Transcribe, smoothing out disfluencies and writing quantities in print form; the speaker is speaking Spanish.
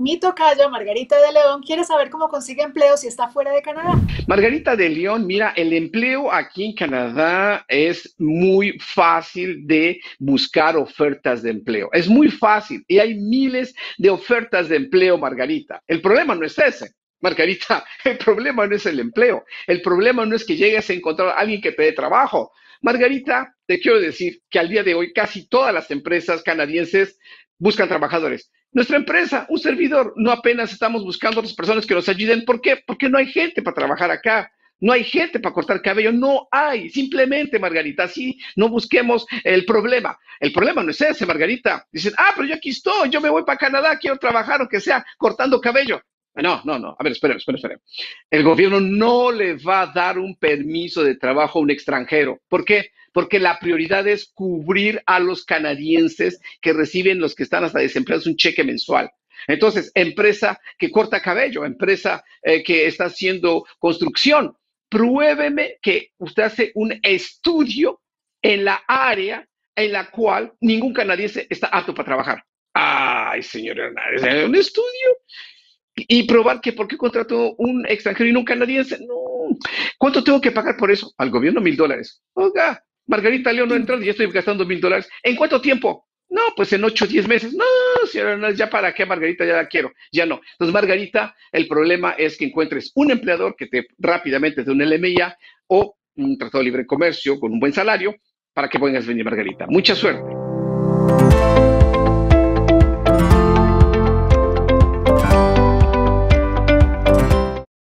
Mi tocaya, Margarita de León, quiere saber cómo consigue empleo si está fuera de Canadá. Margarita de León, mira, el empleo aquí en Canadá es muy fácil de buscar ofertas de empleo. Es muy fácil y hay miles de ofertas de empleo, Margarita. El problema no es ese. Margarita, el problema no es el empleo. El problema no es que llegues a encontrar a alguien que te dé trabajo. Margarita, te quiero decir que al día de hoy casi todas las empresas canadienses buscan trabajadores. Nuestra empresa, un servidor, no apenas estamos buscando a otras personas que nos ayuden. ¿Por qué? Porque no hay gente para trabajar acá. No hay gente para cortar cabello, no hay. Simplemente, Margarita, así no busquemos el problema. El problema no es ese, Margarita. Dicen, pero yo aquí estoy, yo me voy para Canadá, quiero trabajar, aunque sea cortando cabello. No, no, no. A ver, espera. El gobierno no le va a dar un permiso de trabajo a un extranjero. ¿Por qué? Porque la prioridad es cubrir a los canadienses que reciben, los que están hasta desempleados, un cheque mensual. Entonces, empresa que corta cabello, empresa que está haciendo construcción, pruébeme que usted hace un estudio en la área en la cual ningún canadiense está apto para trabajar. Ay, señor Hernández, un estudio y probar que por qué contrató un extranjero y no un canadiense. No. ¿Cuánto tengo que pagar por eso? Al gobierno $1,000. Oiga, Margarita León no entra y ya estoy gastando $1,000. ¿En cuánto tiempo? No, pues en 8 o 10 meses. No, señora Hernández, ya para qué, Margarita, ya la quiero. Ya no. Entonces, Margarita, el problema es que encuentres un empleador que te rápidamente dé un LMIA o un tratado de libre comercio con un buen salario para que puedas venir, Margarita. Mucha suerte.